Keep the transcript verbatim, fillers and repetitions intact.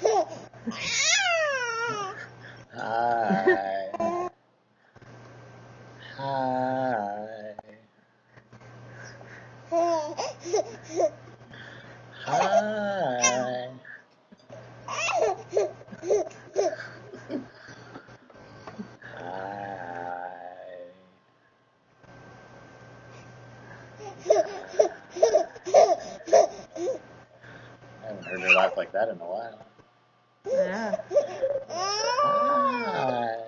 Hi. Hi. Hi. Hi. I haven't heard her laugh like that in a while. Yeah. Hi.